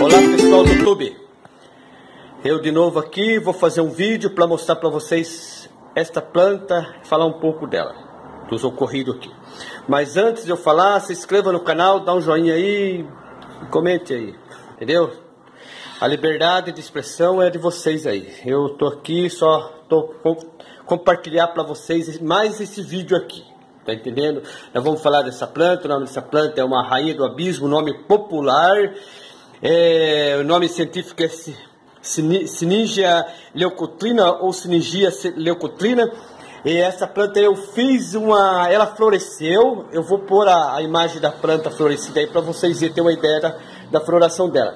Olá pessoal do YouTube, eu de novo aqui vou fazer um vídeo para mostrar para vocês esta planta, falar um pouco dela, dos ocorridos aqui. Mas antes de eu falar, se inscreva no canal, dá um joinha aí e comente aí, entendeu? A liberdade de expressão é de vocês aí. Eu tô aqui, só tô compartilhar para vocês mais esse vídeo aqui. Tá entendendo? Nós vamos falar dessa planta. O nome dessa planta é uma rainha do abismo, nome popular. O nome científico é Syningia leucotrina ou Syningia leucotrina. E essa planta eu fiz ela floresceu. Eu vou pôr a imagem da planta florescida aí para vocês terem uma ideia da floração dela.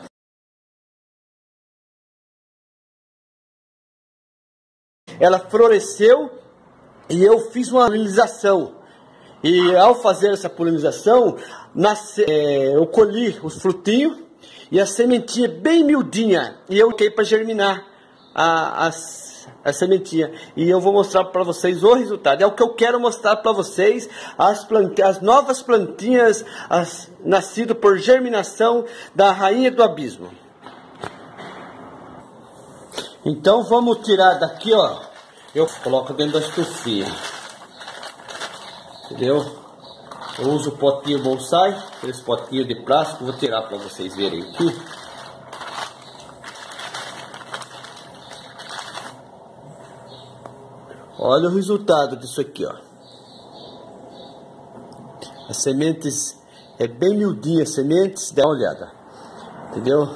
Ela floresceu e eu fiz uma polinização. E ao fazer essa polinização, eu colhi os frutinhos e a sementinha bem miudinha. E eu coloquei para germinar a sementinha. E eu vou mostrar para vocês o resultado. É o que eu quero mostrar para vocês, as novas plantinhas nascidas por germinação da rainha do abismo. Então vamos tirar daqui, ó. Eu coloco dentro da estufinha. Entendeu? Eu uso o potinho bonsai, esse potinho de plástico, vou tirar para vocês verem aqui. Olha o resultado disso aqui, ó. As sementes é bem miudinha, as sementes, dá uma olhada. Entendeu?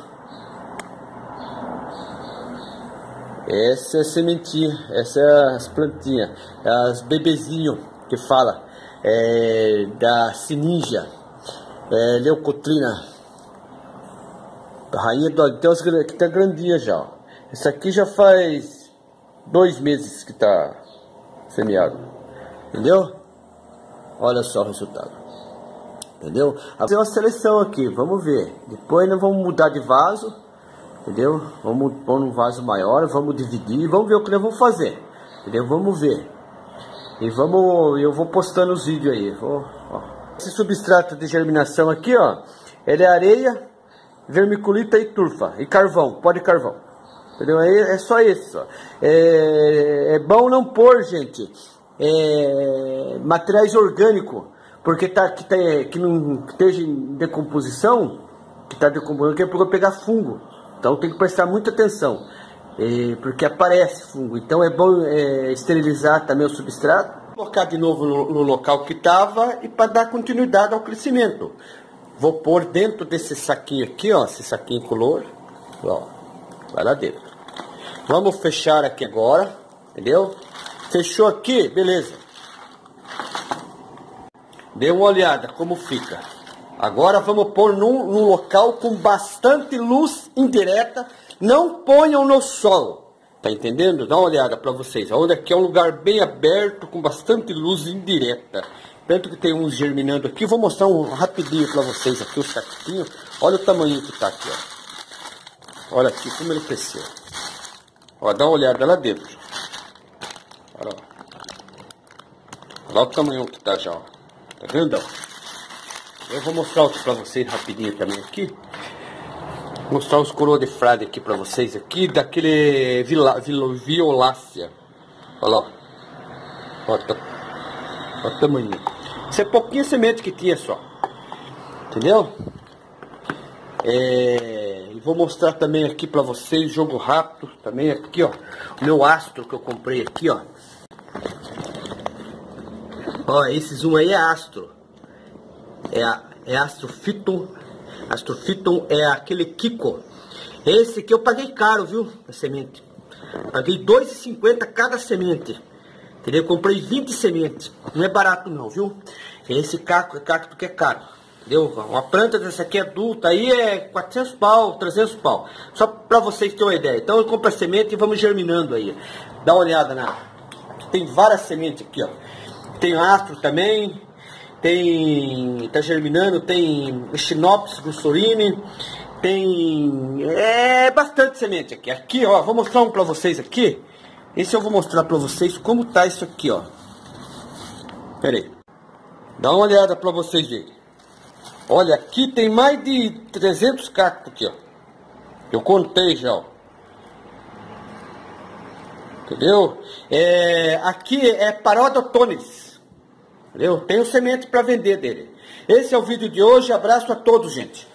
Essa é a sementinha, essa é as plantinhas, as bebezinhos que fala. Da Syningia leucotrina, rainha do abismo, que tá grandinha já, ó. Essa aqui já faz 2 meses que tá semeado, entendeu? Olha só o resultado, entendeu? Tem uma seleção aqui, vamos ver. Depois nós vamos mudar de vaso, entendeu? Vamos pôr num vaso maior, vamos dividir, vamos ver o que nós vamos fazer, entendeu? Vamos ver. E eu vou postando os vídeos aí. Esse substrato de germinação aqui, ó, ele é areia, vermiculita e turfa. E carvão, pó de carvão. Entendeu? É só isso. Ó. É bom não pôr, gente, materiais orgânicos. Porque que não esteja em decomposição, que está decompondo, que é para pegar fungo. Então tem que prestar muita atenção. Porque aparece fungo, então é bom esterilizar também o substrato, colocar de novo no local que estava e para dar continuidade ao crescimento. Vou pôr dentro desse saquinho aqui, ó, esse saquinho color, ó, vai lá dentro. Vamos fechar aqui agora, entendeu? Fechou aqui, beleza. Dê uma olhada como fica. Agora vamos pôr num local com bastante luz indireta. Não ponham no sol, tá entendendo? Dá uma olhada para vocês. Onde aqui é um lugar bem aberto, com bastante luz indireta. Tanto que tem uns germinando aqui. Vou mostrar rapidinho para vocês aqui o saquinho. Olha o tamanho que tá aqui, ó. Olha aqui como ele cresceu. Ó, dá uma olhada lá dentro. Olha, olha o tamanho que tá já, ó. Tá grandão. Eu vou mostrar outro para vocês rapidinho também aqui. Mostrar os coroas de frade aqui pra vocês aqui, daquele violácea. Olha lá, olha o tamanho. Isso é pouquinha semente que tinha só, entendeu? E vou mostrar também aqui pra vocês, jogo rápido, também aqui, ó, o meu astro que eu comprei aqui, ó. Ó, esses um aí é astro, é astrophyton. Astrophyton é aquele Kiko. Esse aqui eu paguei caro, viu? A semente. Paguei R$ 2,50 cada semente. Entendeu? Comprei 20 sementes. Não é barato não, viu? Esse cacto que é caro. Entendeu? Uma planta dessa aqui adulta aí é 400 pau, 300 pau. Só para vocês terem uma ideia. Então eu compro a semente e vamos germinando aí. Dá uma olhada na... Tem várias sementes aqui, ó. Tem astro também. Tá germinando, tem Echinopsis grossorini, tem bastante semente aqui. Aqui, ó, vou mostrar um para vocês aqui. Esse eu vou mostrar para vocês como tá isso aqui, ó. Pera aí. Dá uma olhada para vocês verem. Olha, aqui tem mais de 300 cactos aqui, ó. Eu contei já, ó. Entendeu? Aqui é Parodotones. Entendeu? Tenho semente para vender dele. Esse é o vídeo de hoje. Abraço a todos, gente.